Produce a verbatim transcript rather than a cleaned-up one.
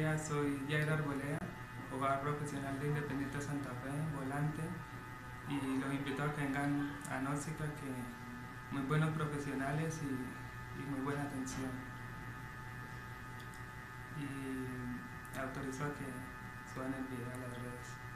días, soy Jair Arboleda, jugador profesional de Independiente Santa Fe, volante, y los invito a que vengan a Nóxica, que muy buenos profesionales y, y muy buena atención. Y autorizo a que suban el video a las redes.